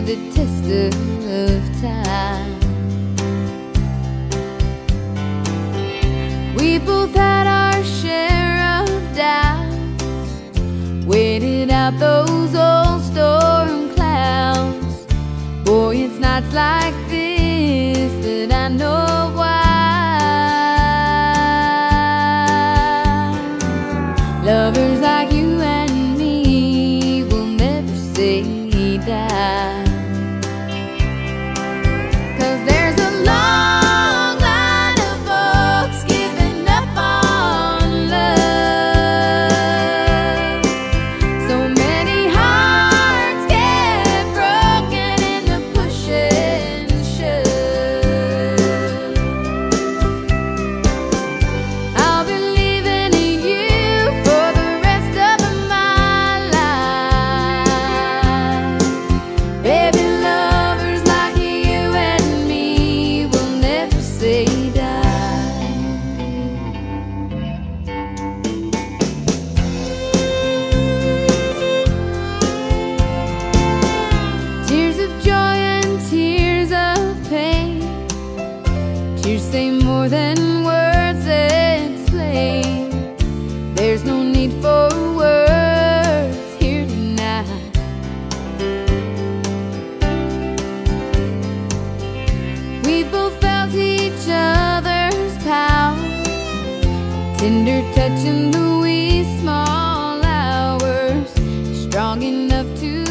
the test of time. We both had our share of doubts, waited out those old storm clouds. Boy, it's nights like this that I know why. Lovers like you and me will never say die. 'Cause there's a long line of folks giving up on love. So many hearts get broken in the push and shove. I'll be leaving you for the rest of my life. Baby, lovers like you and me will never say die. Tears of joy and tears of pain, tears say more than words explain. There's no need for words here tonight. We both felt each other's power, tender touch in the wee small hours, strong enough to